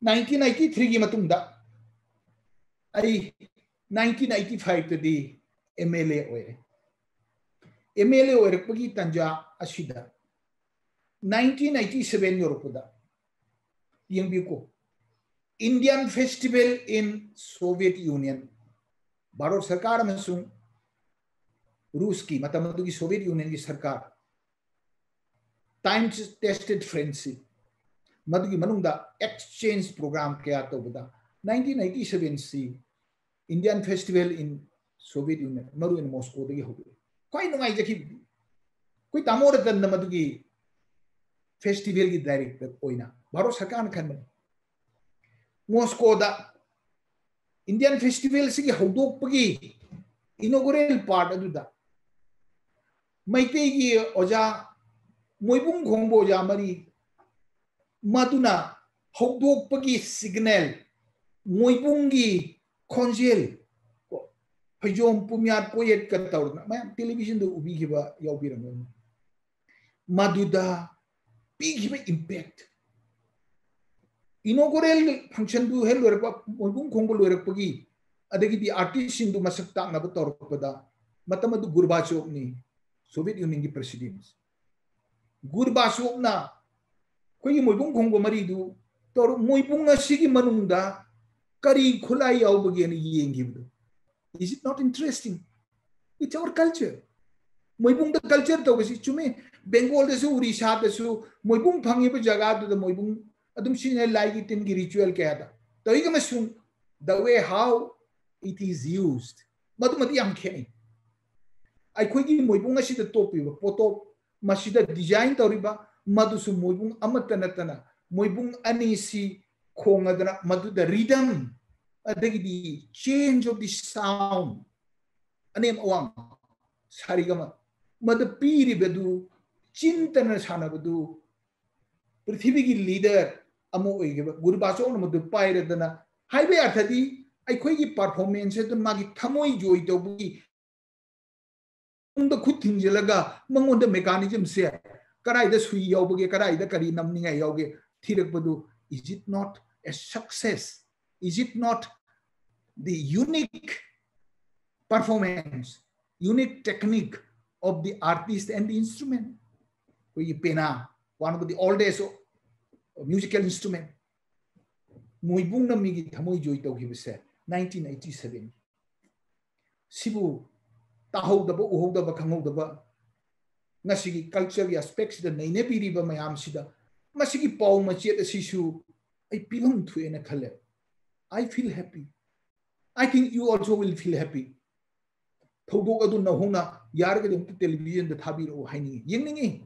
1993 की मतुंगदा आई 1985 तदी MLA ओए MLA ओरपगी तंजा अशिदा 1987 योरपदा यंबिको Indian festival in Soviet Union Bharat सरकार में रूस की मतलब की सोवियत यूनियन की सरकार टाइम टेस्टेड फ्रेंडशिप मधुगी मनुंगदा एक्सचेंज प्रोग्राम क्या तो बता 1987 सी Indian festival in Soviet Union मरु इन मॉस्को दगी हो गए कोई नुंगाई जखी कोई तामोर तन मधुगी फेस्टिवल की डायरेक्टर ओइना भारत सरकार खन मॉस्को दा इंडियन फेस्टिवल से हौदोपगी इनॉग्रेल पार्ट अदुदा मैते की ओजा मोइबुंग खोंबो ओजा मरी मदुना हौदोपगी सिग्नल मोइबुंगी खोंजेल फैजोम पुम्यात कोयेट का तौरना मैं टेलीविजन दो उबी की बा याउबिरंग मदुदा बिगिबे इम्पैक्ट इनॉग्रेल फंक्शन दु हेल लोरपा मोइबुंग खोंबो लोरपगी अदगी दी आर्टिस्ट सिंदु मसक तांगना ब तौरपदा मतम दु गुरबाचोव नि सोवियत यूनियन की प्रेसिडेंट गुरबाचोव ना कोई मोइबुंग खोंबो मरीदु तौर मोइबुंग असिगी मनुंगदा करी खुलाई याउबगी नि येंगिबदु Is it not interesting? It's our culture. Moibung the culture to basi chume Bengal the su Odisha the su moibung phangi pe jaga to the moibung adum sine like it in ritual kya tha. To ikam sun the way how it is used. Madumati am kheni. Ai khoi ki moibung asi the topi ba poto masida design toriba madu su moibung amatana tana moibung ani si khongadana madu the rhythm the change of the sound anem awang sarigama madu piri bedu chintana sana bedu prithvi ki leader amo oigeba gurbacho no madu paire dana haibe arthadi ai khoi ki performance to magi thamoi joy to bu unda khut thinjelaga mangon the mechanism se karai da sui yawbage karai da kari namninga yawge thirak bedu is it not a success? Is it not the unique performance, unique technique of the artist and the instrument? Pena, one of the oldest musical instrument. Moibung na migi thamoi joy to give se 1987. Sibu taho daba uho daba kangho daba ngasigi culture aspects the naine piriba mayam sida masigi paw machet asisu ay pilong thu ena khale. I feel happy. I think you also will feel happy. Thodo adu na hona yar ke dum television the thabir o haini yengningi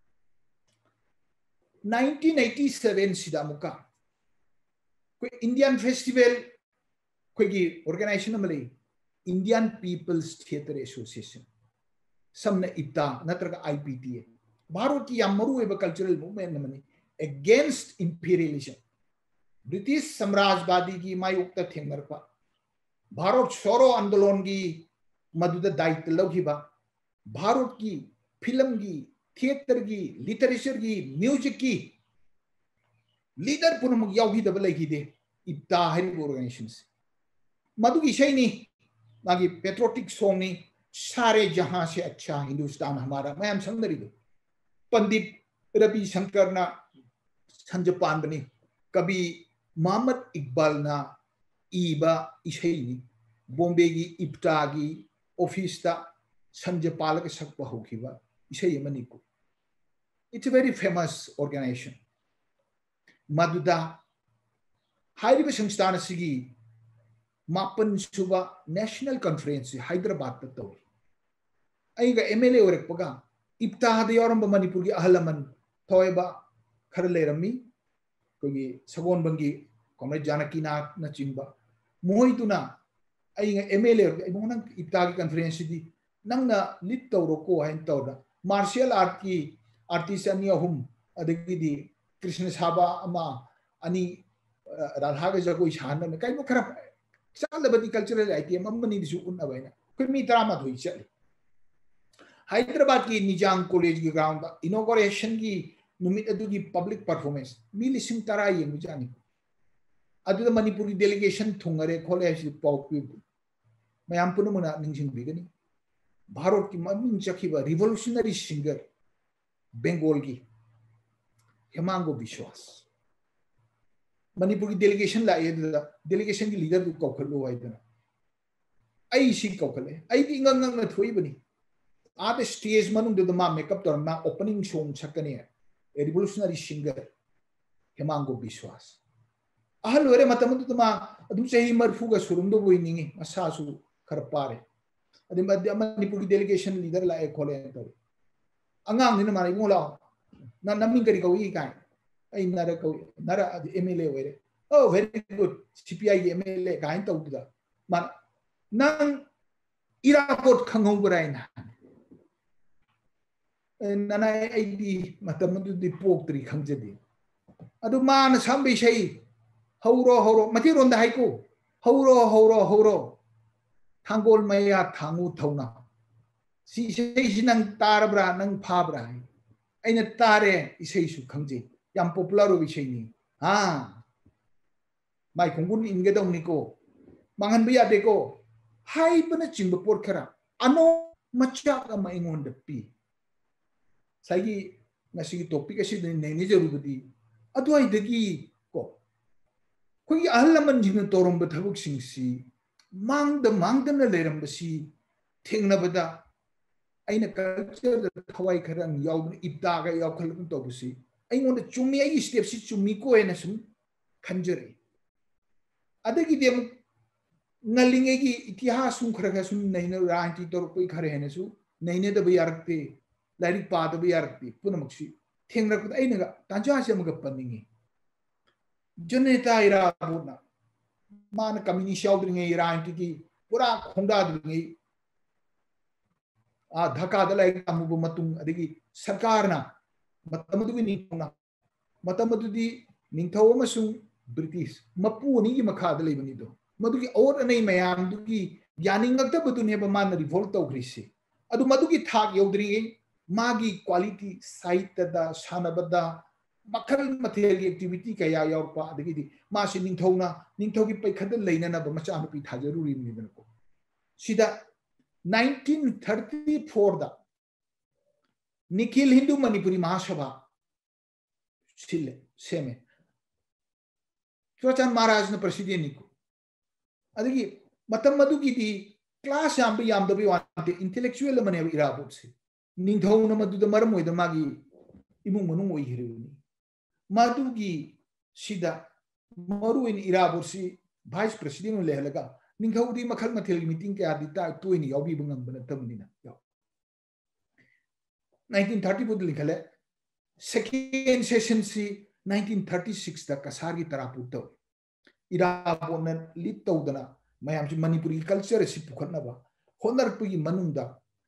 1987 sidamuka ko Indian festival ko gi organization amale Indian People's Theatre Association samna IPTA natraga IPTA Bharot ki yamaru eba cultural movement namani against imperialism British साम्राज्यवादी की मायुक्त थेंगरपा भारत छोड़ो आंदोलन की मधुदा दायित्व लौकिबा भारत की film की theatre की literature की म्यूजिक की लीडर पुनः यावही दबल की दे इब्ता हरी ऑर्गेनाइजेशंस मधु की शैनी मागी पेट्रोटिक सॉन्ग ने सारे जहां से अच्छा हिंदुस्तान हमारा मैं हम समझ रही हूँ पंडित रवि शंकर ना संजपान बनी कभी मोहम्मद इकबाल ना इबा इशैनी बॉम्बे की इब्ता की ऑफिस ता संजपाल के सकपा होखिबा इशै मनी को it's a very famous organization Madhuda हाइरिबा संस्थान सिगी मापन सुबा नेशनल कॉन्फ्रेंस हैदराबाद ता तौ आइगा एमएलए ओरकपगा इब्ता दा यौरम मणिपुर की अहलमन थोयबा खर लेरमी कोगी सगोन बंगी कॉमरेड जानकी नाथ न चिंबा मोहितुना आइगा एमएलए इबोंग इब्ता की कॉन्फ्रेंस दी नंगना लिट तौरो हाइन तौदा मार्शल आर्ट की आर्टिस्ट अनि अहुम अदगी कृष्ण साबा अमा अनि राधा के जगोई शान में कई खरा चालबदी कल्चरल आइटम अमनी दिसु उन्नबैना कोई मी ड्रामा धोई चले हैदराबाद की निजाम कॉलेज की ग्राउंड इनॉग्रेशन की नुमित अदुगी पब्लिक परफॉर्मेंस मी लिसिंग तरा येंगु जानी अदुदा मणिपुरी डेलीगेशन थुंगरे खोले है पाउ पी मयाम पुनमुना निंजिंग बिगनी भारत की ममिंग चखिबा रिवोल्यूशनरी सिंगर बंगाल की हेमांगो विश्वास मणिपुरी डेलीगेशन लाए डेलीगेशन की लीडर को कौखलो आइदना आई सी कौखले आई दी ngang na थोई बनी आद स्टेज मनुंग द मा मेकअप तोर मा ओपनिंग सॉन्ग छकने revolutionary singer Hemango Biswas ahal wore matam du ma adum chahi marfu ga surum do boi ningi asa su khar pare adi madya manipur delegation leader la e khole to angang ni mari ngola na namin kari ko yi kai ai nara ko nara mla wore oh very good cpi mla kai to da ma nang iraport khangau brai na nana ai di matam du di pok tri khangjedi adu man sambe sei horo horo mati ronda hai ko horo horo horo thangol maya thangu thauna si sei si nang tarbra nang phabra aina tare isei su khangje yam popular ro isei ni ha mai khongun inge dong ni ko mangan bi ade ko hai bana chingba por khara ano macha ka mai ngon de pi sai ngasi topic asi ne ne jaru budi adu ai degi कोई अहलमन जिन तोरम बथबुक सिंसी मांगदना लेरम बसी थेंगनबदा अइना culture the थवाई खरन याव इब्ता गा याव खलम तोबसी अइंगोन चुमी आई step सी चुमी को एना सुम खंजरे अदगी them नलिंगे की इतिहास सुम खरगा सुम नैना रांति तोर कोई खरे हेने सु नैने द बियारते लाइक पाद बियारते पुनमक्सी थेंगरक अइना ताजा से मग पनिंगे जनता इराबोना मान कम्युनिस्ट यावद्रिंगे इरांति की पूरा खोंडा द्रिंगे आ धक्का दलाई अमुबु मतुंग अदगी सरकारना मतमदुगी निथौना मतमदुदी निथौ अमसुंग ब्रिटिश मपुनी की मखाद लेबनिदो मदुगी और अनै मयामदुगी यानिंगक्तबदुनेबा मान रिवोल्ट तौग्रिसे अदु मदुगी थाक यावद्रिंगे मागी क्वालिटी साहित्यदा सानबदा मखल मथेल की एक्टिविटी कया यावपा अदगी मासी निथौना निथौगी पैखद लेनना मचा नुपी थाजरुरी निदन को सिदा 1934 दा निखिल हिंदू मणिपुरी महासभा सिले सेमे चुआचान महाराज ने प्रेसिडेंट निको अदगी मतम मदुगी दी क्लास याम दबी वाते इंटेलेक्चुअल मने इराबोट से निथौना मदुद मरम ओइदा मागी इमुंग मनुंग ओइ हिरेनी मादुगी सिदा मरु इन इराबोसी वाइस प्रेसिडेंट लेहलगा निंगौदी मखल मथेल मीटिंग के आदिता तोइनी यावबी बंगम बन तमनिना 1930 बुद लिखले सेकेंड सेशन सी 1936 दा कसार की तरापु तो इराबोन लीड तौदना मयाम मणिपुरी कल्चर से पुखनबा होनरपुगी मनुंदा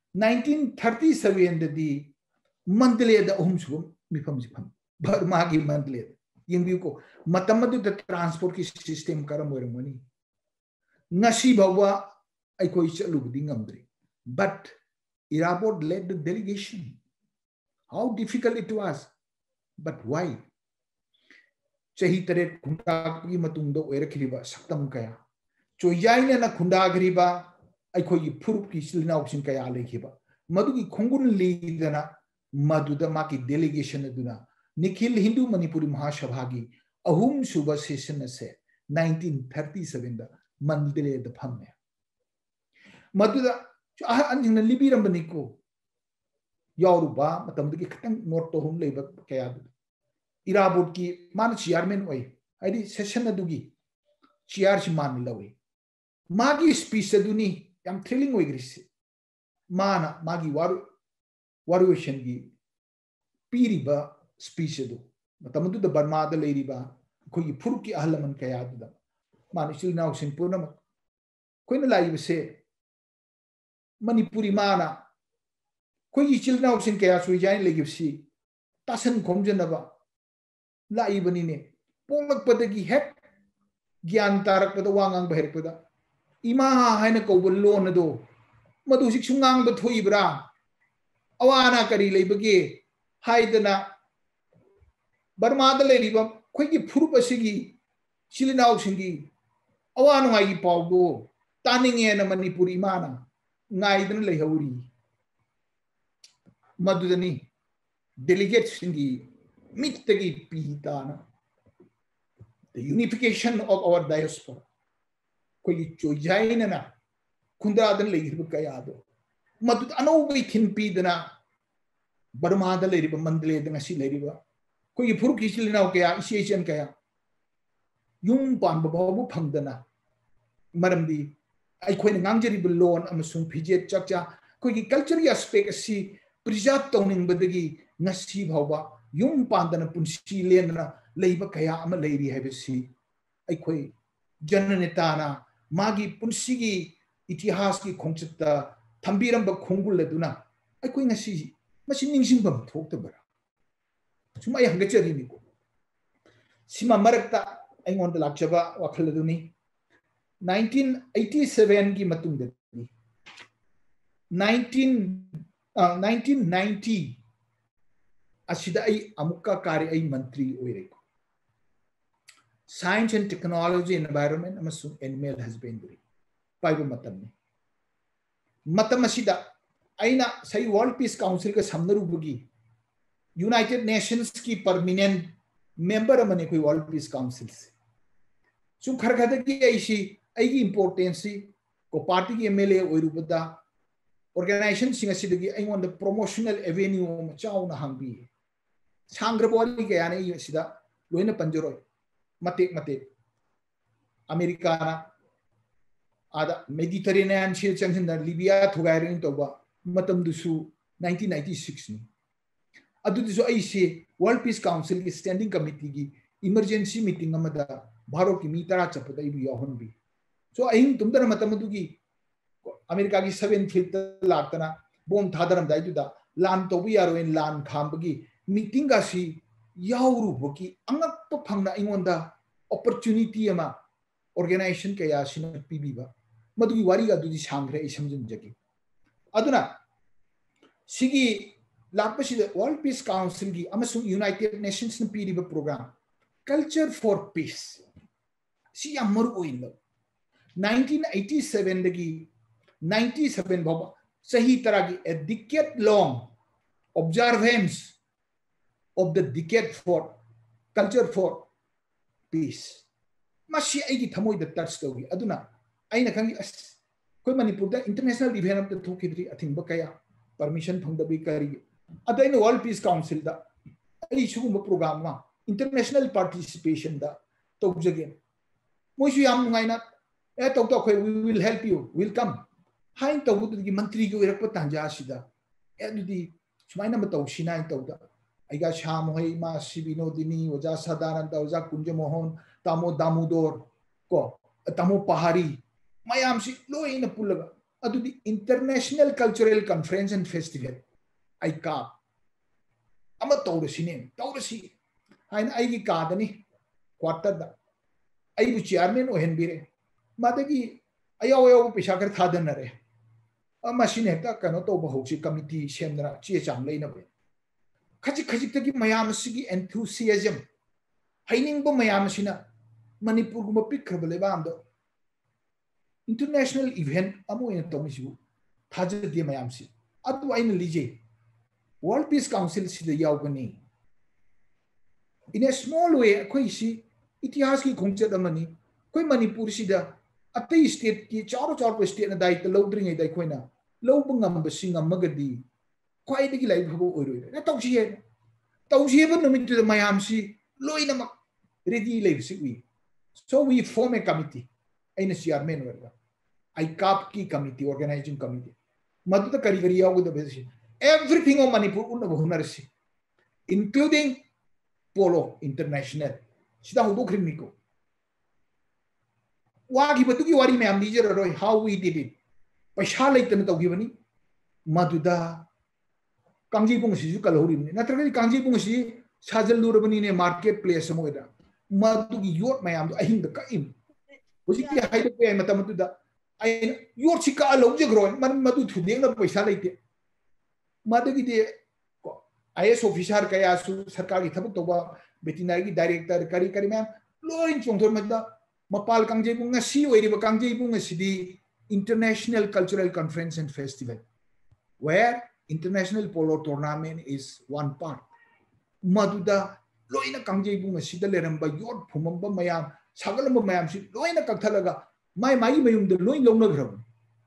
1937 ददी मंडले दा अहुमसु मिफम जिफम बर्मा की मंडले यंगबी को मतमदु द ट्रांसपोर्ट की सिस्टम करम वरमनी nasi bawa aiko ichalubdi ngamdri but Irabod led the delegation. How difficult it was, but why? Chahi taret khundagri matungdo oirakriba saktam kaya choyaina na khundagriba aiko yi phurup ki silnaw sin kaya lekhiba madugi khongun lidana maduda maki delegation aduna Nikhil Hindu Manipuri Mahasabha gi ahum suba session se 1937 da मंदिरे द फम्मे मदुदा अंजिंग लिबिरम बनिको यारुबा मतमदगी खतंग नोट तो हम लेब कया इराबोट की मान चेयरमैन ओय आइदी सेशन अदुगी चेयर सि मान लवे मागी स्पीच अदुनी याम थ्रिलिंग ओय ग्रिसे माना मागी वारुएशन की पीरिबा स्पीच अदु मतमदु द बर्मा द लेरिबा खोई फुरुक की अहलमन कया दुदा मान इचिलनाव सिंह पूर्णम कोइन लाइबसे मणिपुरी माना कोई इचिलनाव सिंह कया सुइजाइन लेगिबसी तासन खोमजनबा लाइबनिने पोलकपदगी हेक ज्ञान तारकपद वांगांग बहेरपदा इमा हायना कौबल लोनदो मदु सिक्सुंगांग ब थोइब्रा अवाना करी लेबगे हाइदना बर्माद लेरिबा खोइगी फुरुप असिगी Chilinau singi awan ngai paudo taninge na Manipuri mana ngai dan lei hauri madudani delegates singi mittagi pihitana the unification of our diaspora koi choijaina na kunda dan lei hirba kayado madud anau bai thin pidana Burma da lei riba mandle da ngasi lei riba koi phuruk chilinau kaya association kaya yung pan babu phangdana maramdi ai khoi ngangjari bulon amasung phije chakcha koi gi culture aspect si preserve tawning badagi ngasi bhawba yung pandana punsi lenna leiba kaya ama leiri habisi ai khoi jananetana magi punsi gi itihas ki khongchita thambiram ba khongul leduna ai khoi ngasi masi ningsingbam thoktabara sumai hangachari ni ko sima marakta ai ngon da lakchaba wakhal duni 1987 की मतुंग दे 1990 असिदा आई अमुक्का कार्य आई मंत्री ओइरेको science and technology environment अमसु animal husbandry पाइबो मतम असिदा आइना सही वर्ल्ड पीस काउंसिल का समनरुबगी यूनाइटेड नेशंस की परमानेंट मेंबर अमने कोई वर्ल्ड पीस काउंसिल से सुम खरखदगी ऐसी आईगी इंपोर्टेंस को पार्टी की एमएलए ओइरुबदा ऑर्गेनाइजेशन सिंगसिदगी आइंगोन द प्रमोशनल एवेन्यू चाउना हांबी सांग्रबोली के याने सिदा लोइना पंजरोय मते मते अमेरिका आदा मेडिटेरेनियन शिल चंगसिन लिबिया थुगाइरिन तोबा मतम दुसु 1996 नि अदु दुसु आइसे वर्ल्ड पीस काउंसिल की स्टैंडिंग कमिटी की इमरजेंसी मीटिंग अमदा भारत की मी 10 चपदा इबु याहोनबी सो अहिंग तुमदर मतमदुगी अमेरिका की 7 फीट लातना बोम थादरम दाइदुदा लान तोबी यारोइन लान खामबगी मीटिंग गासी याउरुबकी अंगप फंगना इंगोंदा अपॉर्चुनिटी अमा ऑर्गेनाइजेशन के यासिन पीबीबा मदुगी वारी गा दुदी सांग्रे इसमजन जगी अदुना सिगी लापसी वर्ल्ड पीस काउंसिल की अमसु यूनाइटेड नेशंस न पीरीबा प्रोग्राम कल्चर फॉर पीस सी यामरु ओइलो 1987 दगी 97 बाबा सही तरह की a decade long observance of the decade for culture for peace मसी आई की थमोई द टच तोगी अदुना आइना खंगी अस कोई मणिपुर दा इंटरनेशनल इवेंट अम थोकिद्री अथिंग बकया परमिशन फंगदबी करी अदैन वर्ल्ड पीस काउंसिल दा आई सुगुम प्रोग्राम मा इंटरनेशनल पार्टिसिपेशन दा तोजगे मोइसु याम नुगाइना ए तो we will help you will come हाइन तो की मंत्री की ओरक तांजा सिदा ए दुदी सुमाइना म तौसिना तौदा आइगा शाम होई मा सिबिनोदिनी ओजा सदानंद ओजा कुंज मोहन तामो दामोदर को तामो पहाड़ी मयाम सि लोइना पुलगा अदुदी international cultural conference and festival आई का अमा तौरसी हाइन आइगी कादनी क्वार्टर दा आइबु चेयरमैन ओहेनबिरे मादगी अयो अयो पैसा कर थादनरे मशीने हेक्ता कनो तो बहुची कमिटी सेमना चे चांग लेनबे खजिक खजिक तकी मयाम सिगी एंथुसियाज्म हाइनिंगबो मयाम सिना मणिपुर गुम पिखरब लेबामदो इंटरनेशनल इवेंट अमो इन तोमिसु थाजदे मयाम सि अदु आइन लिजे वर्ल्ड पीस काउंसिल सिदा यावगनी इन ए स्मॉल वे कोई सी इतिहास की खोंगचद अमनी कोई मणिपुर सिदा अतई स्टेट की चारो चारो स्टेट न दायित्व लौद्रिङै दा कोइना लौब ngambasi ngamagadi ख्वाइदगी लाइबो ओइरोइ न तौजिएबो नमितु मयाम सि लोइना रेडी लेबसि we so we form a committee आइन चेयरमैन वर्गा आई काप की कमिटी ऑर्गेनाइजिंग कमिटी मदु त करी करी यावगो दबेसि एवरीथिंग ऑफ मणिपुर उन बहुनरसि इंक्लूडिंग पोलो इंटरनेशनल सिदा हुदोख्रिनिको वागी बतुगी वारी में हम लीजर रोय हाउ वी डिड इट पैसा लेतन तौगिबनी मदुदा कांजीपुंग सिजु कलहोरिबनी नत्रगनि कांजीपुंग सि साजलुरबनी ने मार्केट प्लेस मोइदा मदुगी योट मयाम दो अहिंग द काइम होजिकि हाइदे पे मतमदुदा आई योट सि का लौजग्रो मन मदु थुदेंग न पैसा लेते मदुगी दे आईएएस ऑफिसर कया सरकार की थबक तोबा वेटरनरी डायरेक्टर करी करी ma'am loin chongthor mada mapal kangjebung ngasi oiriba kangjebung asidi International Cultural Conference and Festival, where International Polo Tournament is one part. Maduda loina kangjebung asida leramba yot phumamba mayam sagalamba mayam si loina kakthalaga mai mayum de loin longna grab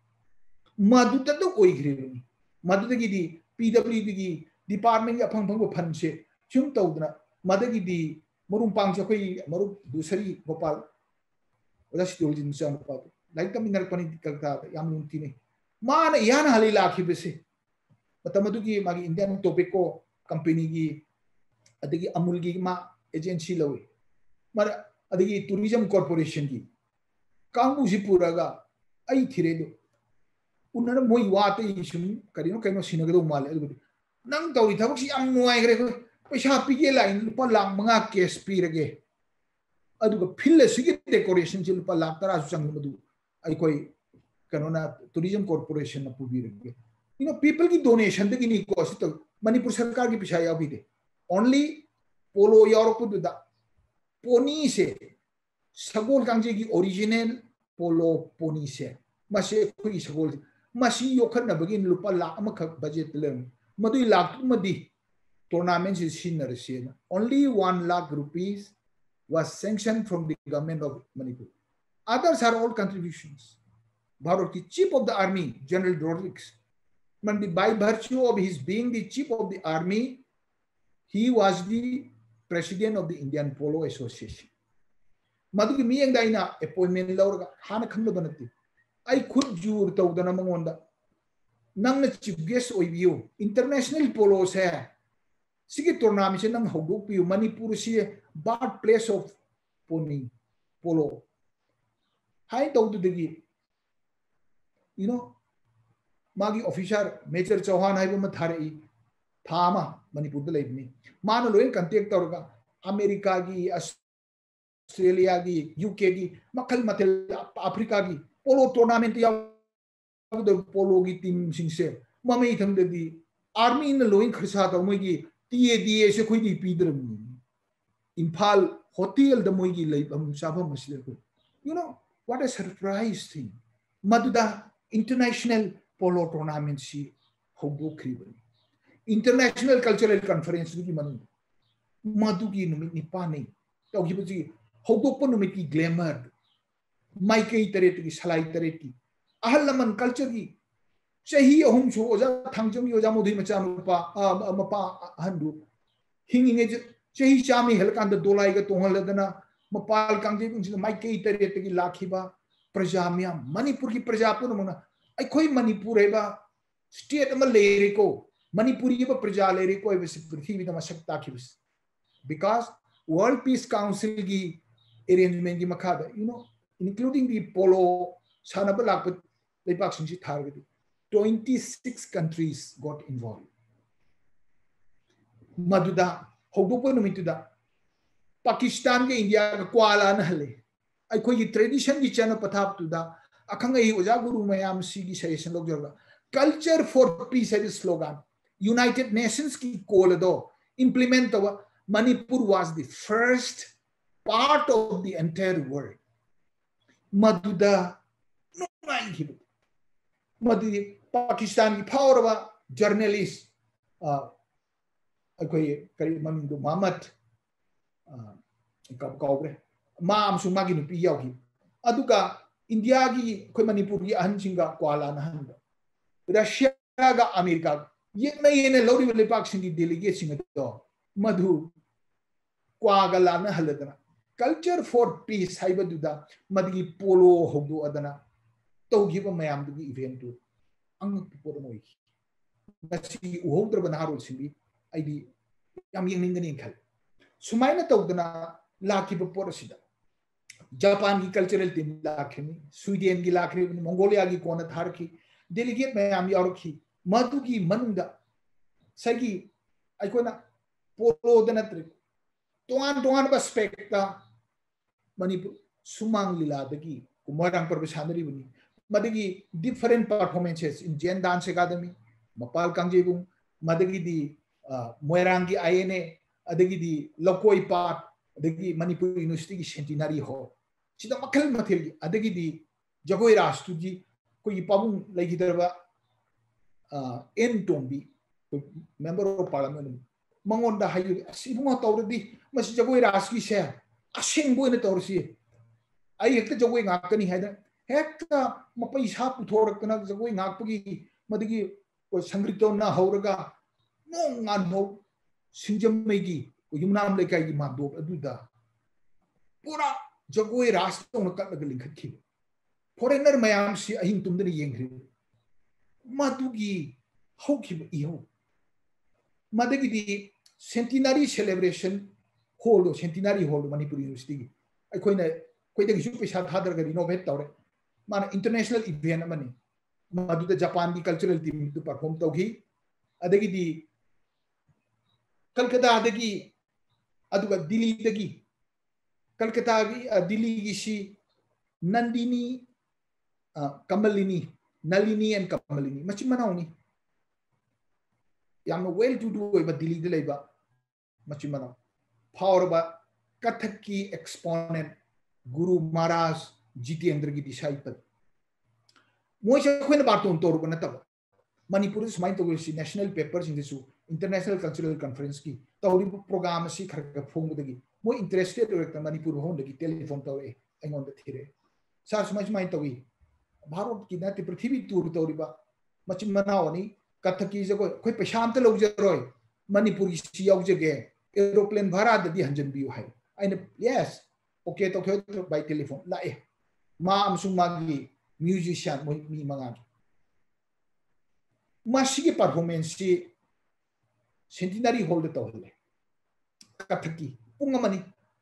maduda to oigre maduda gi PWD gi department ya phang phang phan se chum tawdna madagi di marum pang sa koi maru dusari gopal oda situlin sa pa like tam inar pani kalta yam lunti ne mana yana halila khibese matamadu gi magi Indian Tobacco company gi adagi Amul gi ma agency lawi mara adagi tourism corporation gi kangu sipura ga ai thire do unna moi wate isum karino kaino sinagado mal adu nang tawri thabak si am nuai gre ko paisa pige lain lupa lang mga cash pirage aduga phil sigi decoration ji lupa lakh tara sang madu ai koi kanona tourism corporation na pubirage people ki donation de ni ko sit Manipur sarkar ki paisa ya bide only polo Europe da poni se sagol kangje ki original polo poni se mase khoi sagol masi yokhan na bagin lupa lakh amakha budget lem madui lakh madi tournament is seen. Only 1 lakh rupees was sanctioned from the government of Manipur. Others are all contributions. Bharat, the chief of the army, General Rodrigues, by virtue of his being the chief of the army, he was the president of the Indian Polo Association. Madugi miyang daina appointment laurga hana khanda banati. I could jur tawdana mangonda. Nang na chief guest oibiyo international polo se sige tournament se nang hogok piu Manipur si birthplace of pony polo hai tawdu degi magi officer Major Chauhan hai bama thare thama Manipur da leibni mana loin contact tawga America gi Australia gi UK gi makhal mathel Africa gi polo tournament ya the polo gi team singse mame thang de army in loin kharsa ta moigi TADA se khoi di pidram Imphal hotel the moigi leibam sabam masle ko what a surprise thing maduda international polo tournament si hobo kribani international cultural conference gi manu madugi numit ni pani to gi buji hobo po numit ki glamour mai kai tare ti salai tare ti ahal laman culture gi sahi ahum so oja thangjam yoja modhi macha mapa handu hinging sahi chami helkan da dolai ga tongal dana mapal kangje kun mai kai tare ti lakhiba prajamya Manipur ki prajapu na ai khoi Manipur eba state ama lere ko Manipuri ba praja lere ko eba prithvi da masakta khibis because World Peace Council gi arrangement gi makhada including the polo sanaba lakpa lepak singsi target 26 countries got involved maduda hogdopo numituda Pakistan ke India ka kwala na hale ai khoi tradition gi chana pathap tuda akhang ai oja guru mayam si gi session log jorga culture for peace is slogan United Nations ki call do implement of Manipur was the first part of the entire world maduda no ngai hibu madi Pakistan ki power journalist akoi kari mamin do Muhammad kabre mam sumagi nu pi yauki aduka India gi koi Manipur gi ahan singa kwala na handa Russia ga America yene lori wale pak singi delegate singa do madhu kwa ga lana haladana culture for peace haiba duda madgi polo hogdo adana tawgiba mayam du event tu ang por moi nasi uhodra banaro singi aidi yam yengning khal sumaina tawdana lakiba porasida Japan ki cultural team lakhini Sweden ki lakhini Mongolia ki kona tharki delegate mayam yaurki madu ki manunda sagi aikona polo dana tri toan ba spekta Manipur sumang lila dagi kumarang parbasanari buni madagi different performances in Jain Dance Academy Mapal Kangjebung madagi di Moirangi INA adagi di Lokoi part अदगी Manipur university की centenary hall सिदा मखल मथेल अदगी दी जगोई राष्ट्र जी कोई पाबुंग लेगी तरवा एन टोंबी मेंबर ऑफ पार्लियामेंट मंगोंदा हायु सिबुंगा तौरदी मसी जगोई राष्ट्र की से असेंबो ने तौरसी आई हेक्ट जगोई गाकनी है हेक्ट मपई सा पुथोरकना जगोई गाकपगी मदगी संग्रितो ना हौरगा नोंगा नो सिंजमैगी युमनाम लेकाई मादो अदुदा पूरा जगोई राष्ट्र उन कटलग लिंखखि फॉरेनर मयाम से अहिंग तुमदने येंग्रि मदुगी हौखिब इहो मदगी दी centenary celebration hall centenary hall Manipur university की अखोइना कोइदगी सु पैसा थादरग रिनोवेट तौरे माना इंटरनेशनल इवेंट मनी मदुदा जापान की कल्चरल टीम तु परफॉर्म तौगी अदगी दी कलकत्ता दगी अदुगा दिल्ली दगी कलकत्ता की दिल्ली की सी नंदिनी कमलिनी नलिनी एंड कमलिनी मची मनाउनी याम वेल टू डू ओइबा दिल्ली दे लेबा मची मनाउ फावरबा कथक की एक्सपोनेंट गुरु महाराज जितेंद्र की डिसाइपल मोइसे खोइन बातों तोरबा नतब मणिपुर सुमाइन तोगसी नेशनल पेपर्स इंदिसु इंटरनेशनल कल्चरल कॉन्फ्रेंस की तौरी प्रोग्राम से खरग फोंगदगी मोइ इंटरेस्टेड ओरक मणिपुर होंदगी टेलीफोन तौरे अइंगोंद थिरे सा सुमाइन तौगी भारत की नाते पृथ्वी टूर तौरीबा मचिन मनावनी कथकी जगो कोई पैसा अमत लौजरोय मणिपुर की यावजगे एरोप्लेन भाड़ा ददी हंजनबियु है आइने यस ओके तो बाय टेलीफोन लाए मा अमसुंग मागी म्यूजिशियन मोइ मी मंगा मासी की परफॉर्मेंस सी सेंटिनरी हॉल दे तौहले कथकी पुंग मनी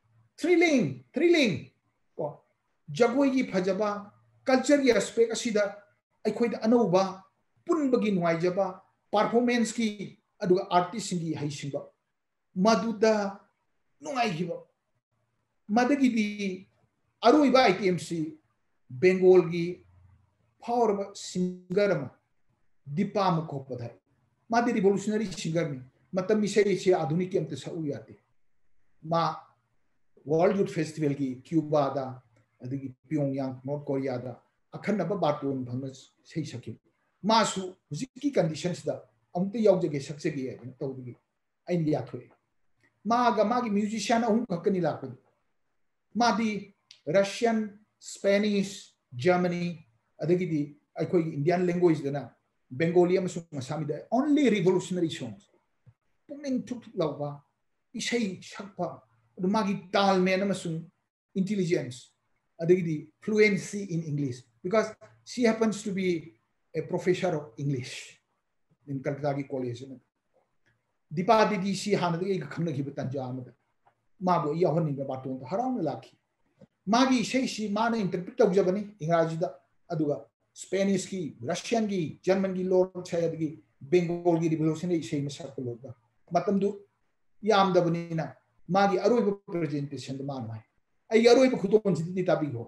थ्रिलिंग को जगोई की फजबा कल्चर की एस्पेक्ट असिदा अखोइद अनौबा पुनबगी नुवाइजबा परफॉर्मेंस की अदुगा आर्टिस्ट की हैसिंबा मदुदा नुवाइहिबा मदगी दी अरुइबा आइटम सी बेंगोल की फावरबा सिंगर दीपा मुखोपद है मादी रिवोल्यूशनरी सिंगर में मतम इसे से आधुनिक अंत सऊ याते मा वर्ल्ड यूथ फेस्टिवल की क्यूबा दा अदगी प्योंगयांग नॉर्थ कोरिया दा अखनबा बाटोन भंग सही सके मासु हुजिकी कंडीशंस दा अमते यावजगे सक्सेगे है तौदगी आइन याथोए मागा मागी म्यूजिशियन अहु खकनी लापद मादी रशियन स्पेनिश जर्मनी अदगी दी अखोई इंडियन लैंग्वेज दना बेंगोली अमसुंग असमी दा ओनली रिवोल्यूशनरी सॉन्ग्स पुनिंग थुक लावा इसै सकपा मागी तालमेन अमसुंग intelligence adagidi fluency in English because she happens to be a professor of English in Calcutta College. Dipa Didi she hanadi khangna ki tanja amada mago ya honi ba baton harauna lakhi magi sei shi mana interpret tawjabani इंग्राजी दा aduga Spanish की Russian की German की lord chayadgi Bengal की revolutionary sei masak lord matam du yam da banina magi aroi presentation da man mai आई अरोई खुदों सिद्धि ताबी हो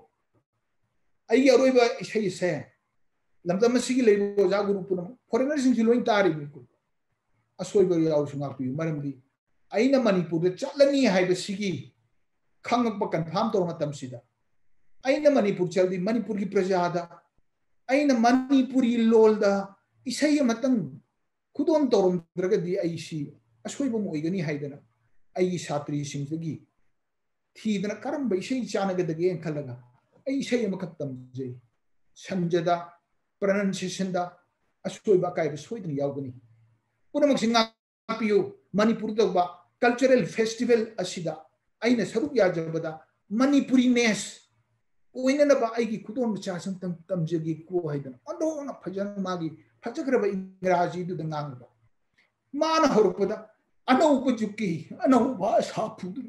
आई अरोई इसे से लमदम सिगी लेबो जा गुरु पुनम फॉरेनर सिंग लोइन तारी मिकु असोई बरि याउ सुंगा पि मरमदी आइना मणिपुर दे चलनी हाइबे सिगी खंगक कंफर्म तोर मतम सिदा आइना मणिपुर चलदी मणिपुर की प्रजा दा आइना मणिपुरी लोल दा इसे मतंग खुदों तोरम द्रगदी आइसी असोई बम ओइगनी हाइदना आई छात्री सिंग दगी थीदना करम बैसे चानगदगे खलगा ऐसे मखतम जे संजदा प्रोनाउंसिएशन दा असोइबा कायब सोइदन यावगनी पुनमक सिंगा पियो मणिपुर दबा कल्चरल फेस्टिवल असिदा आइना सरुक याजबदा मणिपुरी नेस ओइननबा आइगी खुदोन चासं तमजगी को हाइदन अंदोना फजन मागी फजग्रब इंग्राजी दु दंगांगबा मान हरुपदा अनौप जुकी अनौबा साफुदु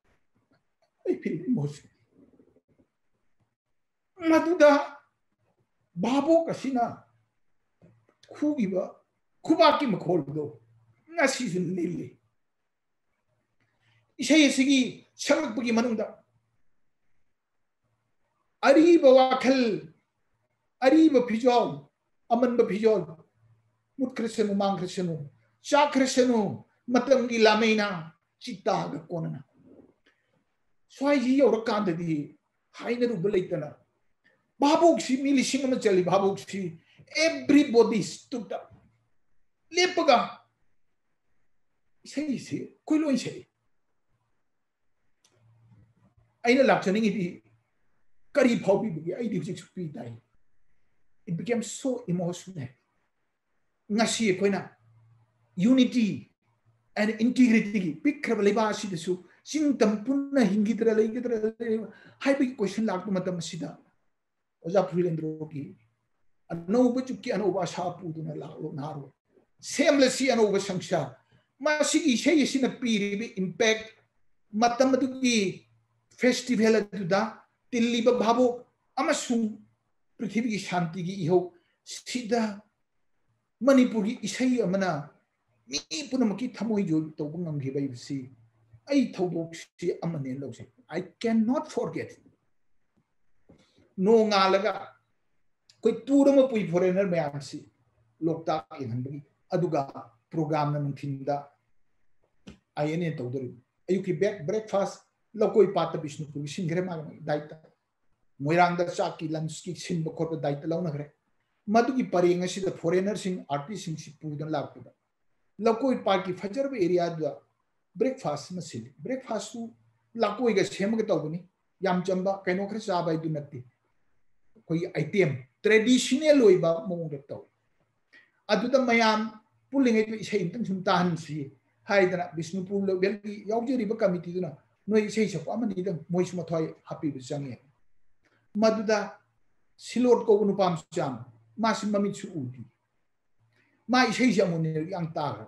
मधुदा बाबो कसिना खुगिबा खुबाकी मखोलदो नसीजन लिली इसेगी सरकपगी मनुंदा अरीब वाखल अरीब फिजोल अमनब फिजोल मुत्कृष्णु मांकृष्णु चाकृष्णु मतंगी लामेना चित्ताग कोनना स्वाई यौरकांददी हाइनरुब लेतना भाबुकसी मी लिसिंग अमा चली भाबुकसी एवरीबॉडी स्टूड अप लेपगा सही से कोई लोई से आइना लाचनिंगी करी फाउबी बिगे आई दिवजिक सुपी ताई it became so emotional ngasi koina unity and integrity ki pikrab leba si desu sing tam punna hingidra leigidra hai bi question lak matam sida oja philendro ki ano ba chukki ano ba sha pu duna la naro semlesi ano ba sangsha ma sigi sei sina piri bi impact matam du ki festival du da tilli ba bhabo amasung पृथ्वी की शांति की इहो सिदा मणिपुर की इसई अमना मी पुनमकी थमोई जो तौब ngamgi बाइबसी आई थौबोक सि अमने लोसे आई कैन नॉट फॉरगेट नो ngalага कोई टूरम पुई फॉरेनर मयामसी लोकता इनबगी अदुगा प्रोग्राम न नुथिंदा आई एने तौदरि अयुकी ब्रेकफास्ट लकोई पात विष्णुपुर सिंगरे मा दाइता मोइरांग चाक की लंच की सिंब खोप दायित्व लौनग्रे मदुगी परेंग असिद फॉरेनर सिंग आर्टिस्ट सिंग सि पुदन लाकपदा लकोई पार्क की फजरब एरिया द ब्रेकफास्ट मसिल ब्रेकफास्ट लकोई ग सेमग तौबनी याम चंबा कैनो खर चाबाय दु नत्ति कोई आइटम ट्रेडिशनल ओइबा मोंग तौ अदुदा मयाम पुलिंगे तो इसे इंतंग सुन ताहन सि हाइदना विष्णुपुर लेवल की यावजरिबा कमिटी दुना नोई इसे सपा मनि दं मोइस मथाय हापी बिचांगे मदुदा सिलोट को नुपाम चाम मासि ममित सु उदी मा इसे जमुने yang तार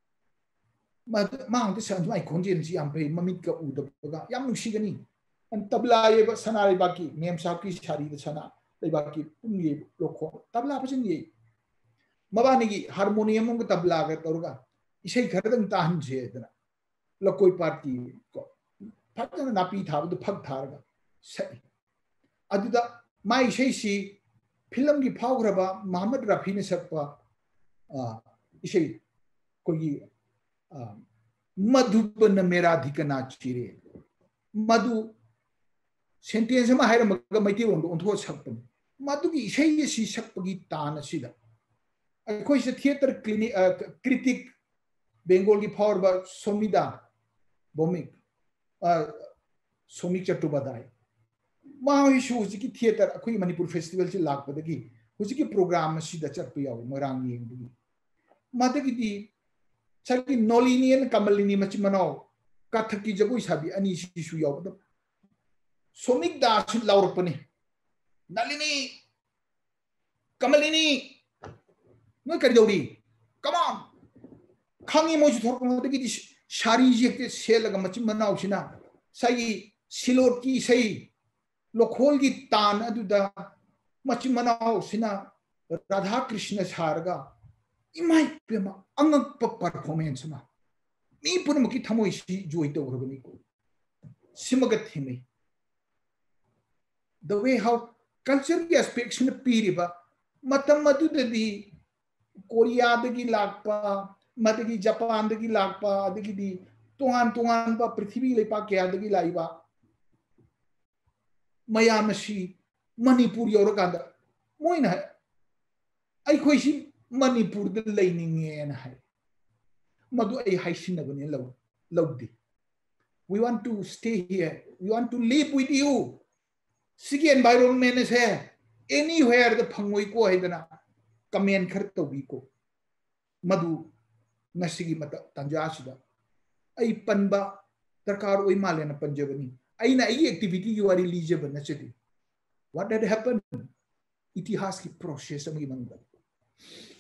मा हंग सन माइ खोंजेन सि याम पे ममित का उदबगा याम नुसिगनी अन तबला ये सना रे बाकी मेम साहब की सारी द सना रे बाकी पुंगे लोखो तबला पजन ये मबानी की हारमोनियम को तबला का तोरगा इसे खरदंग ताहन जे दना लकोई पार्टी को फटन नापी था तो फग थारगा सही अदुदा माई इसे फिल्म की फाउग्रबा मोहम्मद रफी ने सकपा इसे कोई मधुबन मेरा धिकना चिरे मधु सेंटेंस में हायर मग मैती रोंद ओंथो सकपन मधु की इसे सी सकपगी तान सिदा अखोई से थिएटर क्रिटिक बेंगोल की फाउग्रबा सोमिदा बोमिक सोमिक चट्टोपाध्याय माहिशु हुजिकी थिएटर अखोई मणिपुर फेस्टिवल से लाकपदगी हुजिकी प्रोग्राम सिदा चटप याव मोरांग येंगदगी मदगिदी सकी नोलिनियन कमलिनी मचिमनाव कथकी जगोई साबी अनि सिसु याव सोमिक दास लाउरपने नलिनी कमलिनी नो करदौरी कम ऑन खांगी मोजु थोरपमदगी सारी जेके सेलगा मचिमनाव सिना सही सिलोट की सही लोखोल की तान अदुदा मचिमनाव सिना राधा कृष्ण सारगा इमाई पेमा अंगप परफॉर्मेंस मा मी पुनमकी थमोई सि जोइ तौरबनी को सिमगत थेमे द वे हाउ कल्चर की एस्पेक्ट्स ने पीरिबा मतम मदुददी कोरिया दगी लाकपा मदगी जापान दगी लाकपा दगी दी तोंगान बा पृथ्वी लेपा क्या दगी लाइबा मयामसी मणिपुर यौरकांदा मोइना अखोइसी मणिपुर द लेनिंगे ना है मदु आई हाइसिनबने लौदी we want to stay here we want to live with you सिगी एनवायरनमेंट से एनीवेयर द फंगोई को हैदना कमेंट खर तौबी को मदु नसिगी मत तंजासिदा आई पनबा दरकार ओइ मालेना पंजबनी आइना आई एक्टिविटी की वारी लीजेब नचदी व्हाट हैड हैपेंड इतिहास की प्रोसेस अमगी मंगल